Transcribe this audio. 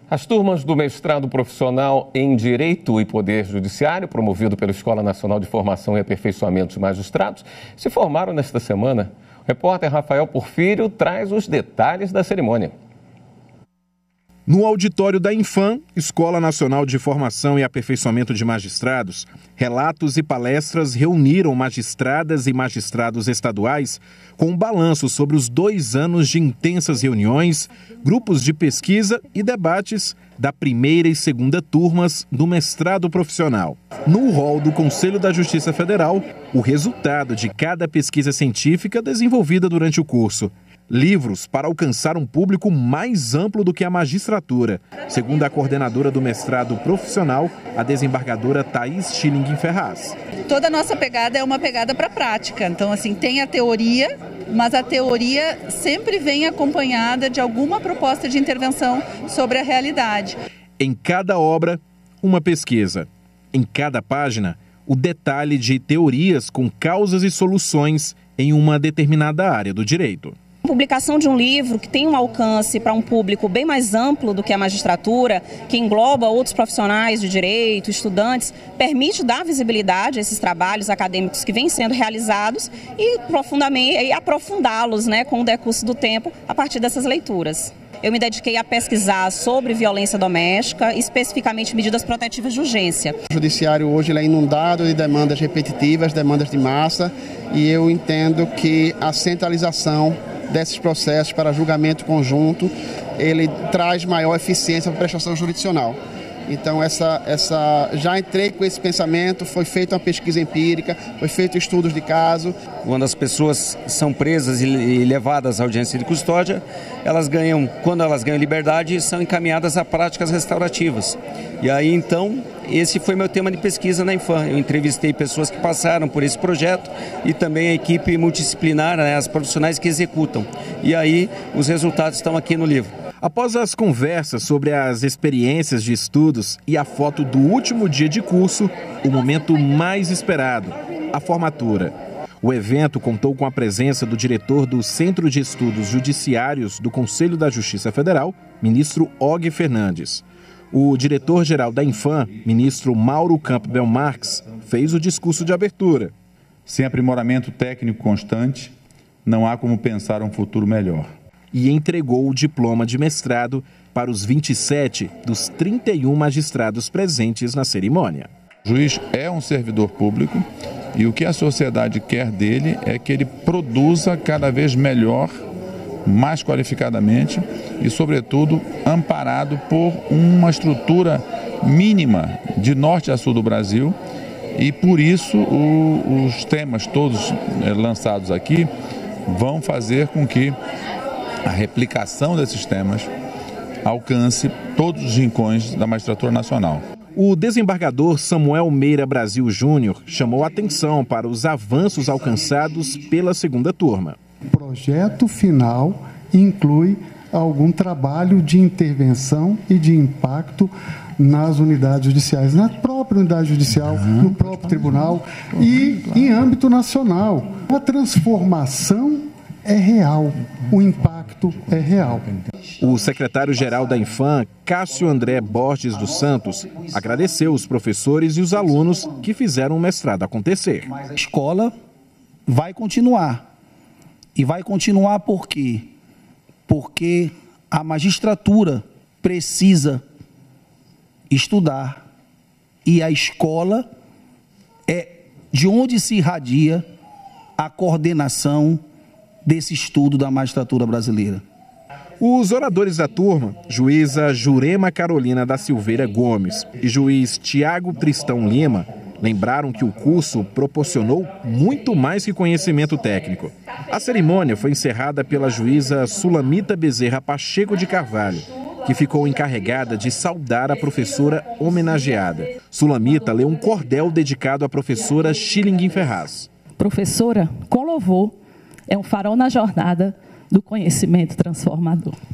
As turmas do mestrado profissional em Direito e Poder Judiciário, promovido pela Escola Nacional de Formação e Aperfeiçoamento de Magistrados, se formaram nesta semana. O repórter Rafael Porfírio traz os detalhes da cerimônia. No auditório da Infam, Escola Nacional de Formação e Aperfeiçoamento de Magistrados, relatos e palestras reuniram magistradas e magistrados estaduais com um balanço sobre os 2 anos de intensas reuniões, grupos de pesquisa e debates da primeira e segunda turmas do mestrado profissional. No hall do Conselho da Justiça Federal, o resultado de cada pesquisa científica desenvolvida durante o curso. Livros para alcançar um público mais amplo do que a magistratura, segundo a coordenadora do mestrado profissional, a desembargadora Thaís Schilling Ferraz. Toda a nossa pegada é uma pegada para a prática, então assim, tem a teoria, mas a teoria sempre vem acompanhada de alguma proposta de intervenção sobre a realidade. Em cada obra, uma pesquisa. Em cada página, o detalhe de teorias com causas e soluções em uma determinada área do direito. A publicação de um livro que tem um alcance para um público bem mais amplo do que a magistratura, que engloba outros profissionais de direito, estudantes, permite dar visibilidade a esses trabalhos acadêmicos que vêm sendo realizados e aprofundá-los, com o decurso do tempo a partir dessas leituras. Eu me dediquei a pesquisar sobre violência doméstica, especificamente medidas protetivas de urgência. O judiciário hoje ele é inundado de demandas repetitivas, demandas de massa, e eu entendo que a centralização desses processos para julgamento conjunto, ele traz maior eficiência para a prestação jurisdicional. Então, já entrei com esse pensamento, foi feita uma pesquisa empírica, foi feito estudos de caso. Quando as pessoas são presas e levadas à audiência de custódia, quando elas ganham liberdade, são encaminhadas a práticas restaurativas. E aí, então, esse foi meu tema de pesquisa na Infam. Eu entrevistei pessoas que passaram por esse projeto e também a equipe multidisciplinar, as profissionais que executam. E aí, os resultados estão aqui no livro. Após as conversas sobre as experiências de estudos e a foto do último dia de curso, o momento mais esperado, a formatura. O evento contou com a presença do diretor do Centro de Estudos Judiciários do Conselho da Justiça Federal, ministro Og Fernandes. O diretor-geral da Infam, ministro Mauro Campbell Marques, fez o discurso de abertura. Sem aprimoramento técnico constante, não há como pensar um futuro melhor. E entregou o diploma de mestrado para os 27 dos 31 magistrados presentes na cerimônia. O juiz é um servidor público e o que a sociedade quer dele é que ele produza cada vez melhor, mais qualificadamente e, sobretudo, amparado por uma estrutura mínima de norte a sul do Brasil. E, por isso, os temas todos lançados aqui vão fazer com que a replicação desses temas alcance todos os rincões da magistratura nacional. O desembargador Samuel Meira Brasil Júnior chamou a atenção para os avanços alcançados pela segunda turma. O projeto final inclui algum trabalho de intervenção e de impacto nas unidades judiciais, na própria unidade judicial, no próprio tribunal e em âmbito nacional. A transformação é real, o impacto é real. O secretário-geral da Infam, Cássio André Borges dos Santos, agradeceu os professores e os alunos que fizeram o mestrado acontecer. A escola vai continuar. E vai continuar por quê? Porque a magistratura precisa estudar e a escola é de onde se irradia a coordenação desse estudo da magistratura brasileira. Os oradores da turma, juíza Jurema Carolina da Silveira Gomes e juiz Tiago Tristão Lima, lembraram que o curso proporcionou muito mais que conhecimento técnico. A cerimônia foi encerrada pela juíza Sulamita Bezerra Pacheco de Carvalho, que ficou encarregada de saudar a professora homenageada. Sulamita leu um cordel dedicado à professora Schilling Ferraz. Professora, com louvor, é um farol na jornada do conhecimento transformador.